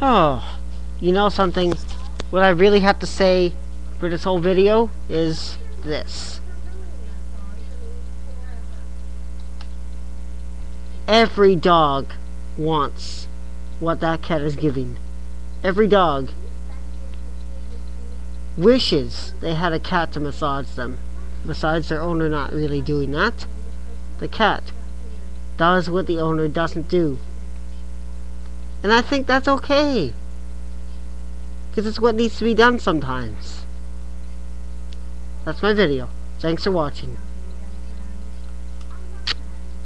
Oh, you know something? What I really have to say for this whole video is this. Every dog wants what that cat is giving. Every dog wishes they had a cat to massage them. Besides their owner not really doing that, the cat does what the owner doesn't do. And I think that's okay. Because it's what needs to be done sometimes. That's my video. Thanks for watching.